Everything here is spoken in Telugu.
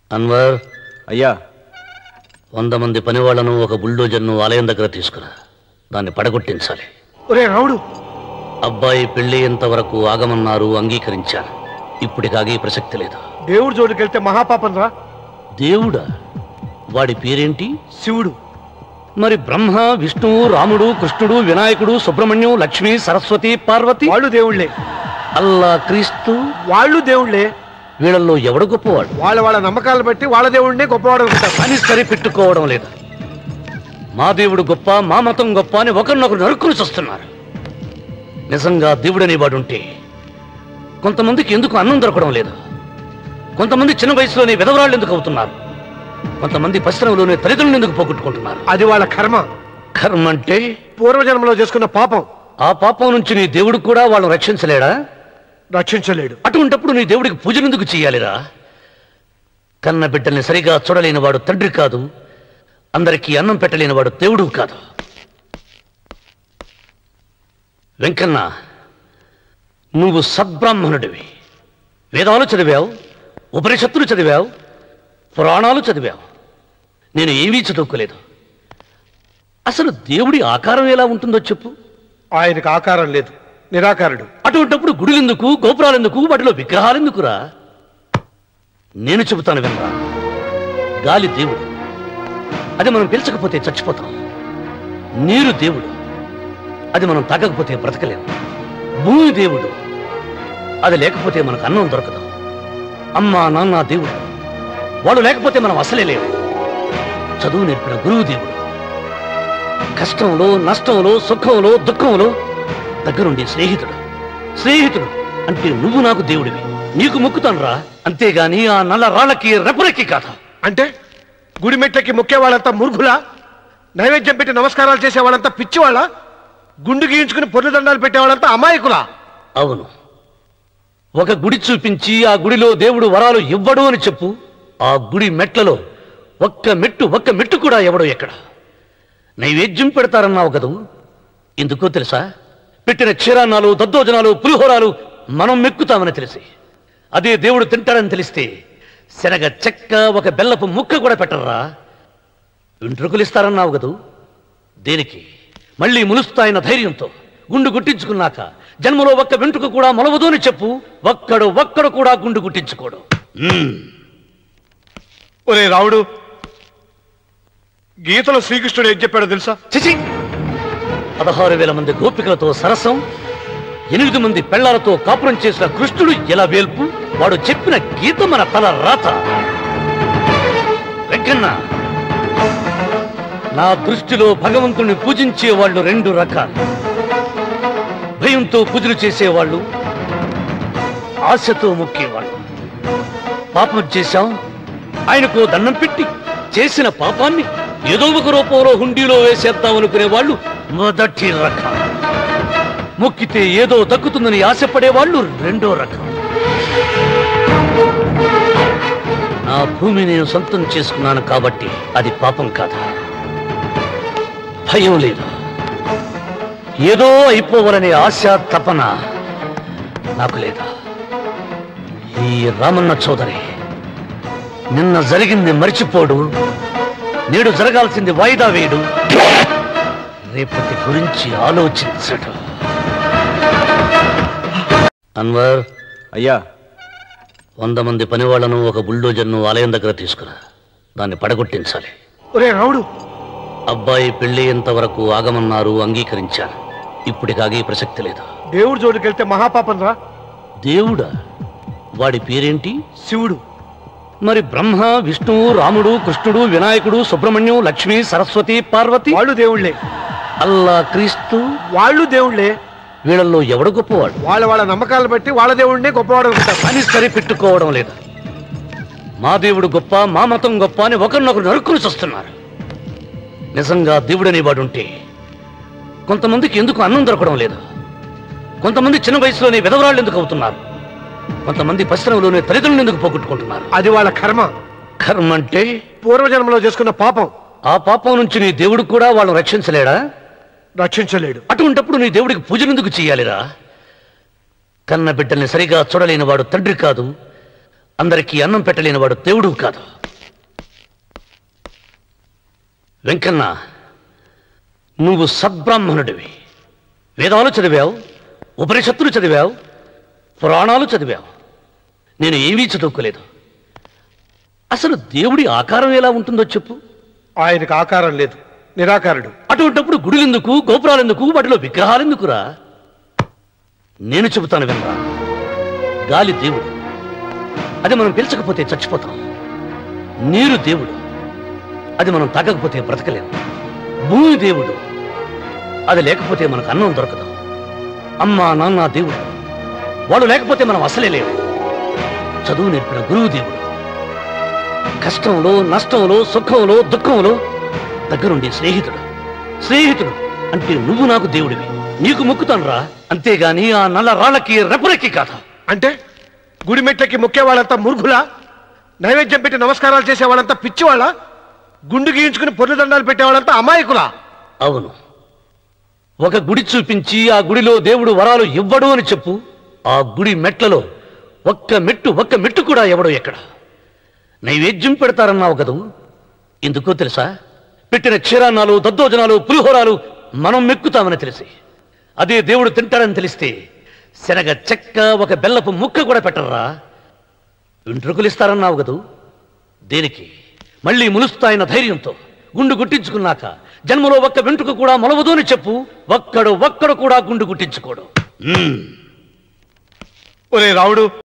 అన్వర్ అయ్యా 100 మంది పనివాళ్లను ఒక బుల్డోజర్ను ఆలయం దగ్గర తీసుకురా. దాన్ని పడగొట్టించాలి. ఒరే రావుడు, అబ్బాయి పెళ్లి ఎంతవరకు ఆగమన్నారు, అంగీకరించాను. ఇప్పటికి ఆగే ప్రసక్తి లేదు. దేవుడి జోలికెళ్తే మహాపాపం రా. దేవుడా? వాడి పేరేంటి? శివుడు. మరి బ్రహ్మ, విష్ణువు, రాముడు, కృష్ణుడు, వినాయకుడు, సుబ్రహ్మణ్యం, లక్ష్మి, సరస్వతి, పార్వతి వాళ్ళు దేవుళ్లే. అల్లా, క్రీస్తు వాళ్ళు దేవుళ్లే. వీళ్ళల్లో ఎవడు గొప్పవాడు? వాళ్ళ నమ్మకాలను బట్టి వాళ్ళ దేవుడినే గొప్పవాడు అనుకుంటారు. అని సరిపెట్టుకోవడం లేదు. మా దేవుడు గొప్ప, మా మతం గొప్ప అని ఒకరినొకరు నరుక్కుని చూస్తున్నారు. నిజంగా దేవుడనే వాడుంటే కొంతమందికి ఎందుకు అన్నం దొరకడం లేదు? కొంతమంది చిన్న వయసులోనే విధవరాళ్ళు ఎందుకు అవుతున్నారు? కొంతమంది పశ్చిమలోనే తల్లిదండ్రులు ఎందుకు పోగొట్టుకుంటున్నారు? అది వాళ్ళ కర్మ. కర్మ అంటే పూర్వజన్మలో చేసుకున్న పాపం. ఆ పాపం నుంచి నీ దేవుడు కూడా వాళ్ళని రక్షించలేడా? రక్షించలేడు. అటువంటప్పుడు నీ దేవుడికి పూజలు ఎందుకు చెయ్యాలిరా? కన్న బిడ్డల్ని సరిగా చూడలేని వాడు తండ్రి కాదు, అందరికీ అన్నం పెట్టలేని వాడు దేవుడు కాదు. వెంకన్న, నువ్వు సద్బ్రాహ్మణుడివి. వేదాలు చదివావు, ఉపనిషత్తులు చదివావు, పురాణాలు చదివావు. నేను ఏమీ చదువుకోలేదు. అసలు దేవుడి ఆకారం ఎలా ఉంటుందో చెప్పు. ఆయనకు ఆకారం లేదు, నిరాకారుడు. అటువంటప్పుడు గుడులెందుకు, గోపురాలెందుకు, వాటిలో విగ్రహాలెందుకురా? నేను చెబుతాను వినరా. గాలి దేవుడు, అది మనం పీల్చకపోతే చచ్చిపోతాం. నీరు దేవుడు, అది మనం తాగకపోతే బ్రతకలేము. భూమి దేవుడు, అది లేకపోతే మనకు అన్నం దొరకదు. అమ్మా నాన్న దేవుడు, వాళ్ళు లేకపోతే మనం అసలే లేవు. చదువు నేర్పిన గురువు దేవుడు, కష్టంలో, నష్టంలో, సుఖంలో, దుఃఖంలో దగ్గరుండి స్నేహితుడు. స్నేహితుడు అంటే నువ్వు నాకు దేవుడివి. నీకు మొక్కుతాను రా, అంతేగాని ఆ నల్ల రాళ్ళకి రెపరెక్కి కాదు. అంటే గుడి మెట్లకి మొక్కే వాళ్ళంతా మూర్ఖులా? నైవేద్యం పెట్టి నమస్కారాలు చేసే వాళ్ళంతా పిచ్చివాళ్ళ? గుండు గీయించుకుని పొర్లు దండాలు పెట్టేవాళ్ళంతా అమాయకులా? అవును. ఒక గుడి చూపించి ఆ గుడిలో దేవుడు వరాలు ఇవ్వడు అని చెప్పు. ఆ గుడి మెట్లలో ఒక్క మెట్టు కూడా ఎవడో ఎక్కడ. నైవేద్యం పెడతారన్నావు కదూ, ఎందుకో తెలుసా? పెట్టిన క్షీరాన్నాలు, దద్దోజనాలు, పులిహోరాలు మనం మెక్కుతామని తెలిసి, అదే దేవుడు తింటాడని తెలిస్తే శనగ చెక్క, ఒక బెల్లపు ముక్క కూడా పెట్టర్రా. వెంట్రుకలు ఇస్తారన్నావు కదూ, దేనికి? మళ్ళీ ములుస్తాయన్న ధైర్యంతో. గుండు గుట్టించుకున్నాక జన్మలో ఒక్క వెంట్రుక కూడా మొలవదు అని చెప్పు. ఒక్కడు కూడా గుండు గుట్టించుకోడు. ఒరే రావుడు, గీతలో శ్రీకృష్ణుడు ఏం చెప్పాడో తెలుసా? చిచి! 16,000 మంది గోపికలతో సరసం, 8 మంది పెళ్లాలతో కాపురం చేసిన కృష్ణుడు ఎలా వేల్పు? వాడు చెప్పిన గీత మన తల రాత. వెంకన్న, నా దృష్టిలో భగవంతుని పూజించే వాళ్ళు 2 రకాలు. భయంతో పూజలు చేసేవాళ్ళు, ఆశతో మొక్కేవాళ్ళు. పాపం చేశాం, ఆయనకు దండం పెట్టి చేసిన పాపాన్ని ఏదో ఒక రూపంలో హుండీలో వేసేద్దామనుకునే వాళ్ళు మొదటి రకం. మొక్కితే ఏదో దక్కుతుందని ఆశపడేవాళ్ళు 2వ రకం. నా భూమి నేను సొంతం చేసుకున్నాను కాబట్టి అది పాపం కాదా? భయం లేదు, ఏదో అయిపోవాలనే ఆశ, తపన నాకు లేదా? ఈ రామన్న చౌదరి నిన్న జరిగింది మర్చిపోడు, నేడు జరగాల్సింది వాయిదా వేయడు, రేపటి గురించి ఆలోచించడు. అన్వర్, అయ్యా 100 మంది పనివాళ్లను ఒక బుల్డోజర్ను ఆలయం దగ్గర తీసుకురా. దాన్ని పడగొట్టించాలి. ఒరే రావుడు, అబ్బాయి పెళ్లి ఎంతవరకు ఆగమన్నారు, అంగీకరించాను. ఇప్పటికి ఆగే ప్రసక్తి లేదు. దేవుడి జోలికెళ్తే మహాపాపం రా. దేవుడా? వాడి పేరేంటి? శివుడు. మరి బ్రహ్మ, విష్ణువు, రాముడు, కృష్ణుడు, వినాయకుడు, సుబ్రహ్మణ్యం, లక్ష్మి, సరస్వతి, పార్వతి వాళ్ళు దేవుళ్లే. అల్లా, క్రీస్తు వాళ్ళు దేవుళ్లే. వీళ్ళల్లో ఎవడు గొప్పవాడు? వాళ్ళ నమ్మకాలను బట్టి వాళ్ళ దేవుడినే గొప్పవాడు అనుకుంటారు. అని సరిపెట్టుకోవడం లేదు. మా దేవుడు గొప్ప, మా మతం గొప్ప అని ఒకరినొకరు నరుక్కుని చూస్తున్నారు. నిజంగా దేవుడనే వాడుంటే కొంతమందికి ఎందుకు అన్నం దొరకడం లేదు? కొంతమంది చిన్న వయసులోనే విధవరాళ్ళు ఎందుకు అవుతున్నారు? కొంతమంది పశ్చిమలోనే తల్లిదండ్రులు ఎందుకు పోగొట్టుకుంటున్నారు? అది వాళ్ళ కర్మ. కర్మ అంటే పూర్వజన్మలో చేసుకున్న పాపం. ఆ పాపం నుంచి నీ దేవుడు కూడా వాళ్ళని రక్షించలేడా? రక్షించలేడు. అటువంటప్పుడు నీ దేవుడికి పూజలు ఎందుకు చెయ్యాలిరా? కన్న బిడ్డల్ని సరిగా చూడలేని వాడు తండ్రి కాదు, అందరికీ అన్నం పెట్టలేనివాడు దేవుడు కాదు. వెంకన్న, నువ్వు సద్బ్రాహ్మణుడివి. వేదాలు చదివావు, ఉపనిషత్తులు చదివావు, పురాణాలు చదివావు. నేను ఏమీ చదువుకోలేదు. అసలు దేవుడి ఆకారం ఎలా ఉంటుందో చెప్పు. ఆయనకు ఆకారం లేదు, నిరాకారుడు. అటువంటిప్పుడు గుడులెందుకు, గోపురాలెందుకు, వాటిలో విగ్రహాలెందుకురా? నేను చెబుతాను వినరా. గాలి దేవుడు, అది మనం పీల్చకపోతే చచ్చిపోతాం. నీరు దేవుడు, అది మనం తాగకపోతే బ్రతకలేము. భూమి దేవుడు, అది లేకపోతే మనకు అన్నం దొరకదు. అమ్మా నాన్న దేవుడు, వాళ్ళు లేకపోతే మనం అసలే లేవు. చదువు నేర్పిన గురువు దేవుడు, కష్టంలో నష్టంలో సుఖంలో దుఃఖంలో దగ్గరుండే స్నేహితుడు. స్నేహితుడు అంటే నువ్వు నాకు దేవుడివి. నీకు మొక్కుతాను రా, అంతేగాని ఆ నల్ల రాళ్ళకి రెపరెక్కి కాదు. అంటే గుడి మెట్లకి మొక్కే వాళ్ళంతా మూర్ఖులా? నైవేద్యం పెట్టి నమస్కారాలు చేసే వాళ్ళంతా పిచ్చివాళ్ళ? గుండు గీయించుకుని పొర్లు దండాలు పెట్టేవాళ్ళంతా అమాయకులా? అవును. ఒక గుడి చూపించి ఆ గుడిలో దేవుడు వరాలు ఇవ్వడు అని చెప్పు. ఆ గుడి మెట్లలో ఒక్క మెట్టు కూడా ఎవడో ఎక్కడ. నైవేద్యం పెడతారన్నావు కదూ, ఎందుకో తెలుసా? పెట్టిన క్షీరాన్నాలు, దద్దోజనాలు, పులిహోరాలు మనం మెక్కుతామని తెలిసి, అదే దేవుడు తింటాడని తెలిస్తే శనగ చెక్క, ఒక బెల్లపు ముక్క కూడా పెట్టర్రా. వెంట్రుకలు ఇస్తారన్నావు కదూ, దేనికి? మళ్ళీ ములుస్తాయన్న ధైర్యంతో గుండు గుట్టించుకున్నాక జన్మలో ఒక్క వెంట్రుక కూడా మొలవదు అని చెప్పు. ఒక్కడు కూడా గుండు గుట్టించుకోడు. ఒరే రావుడు,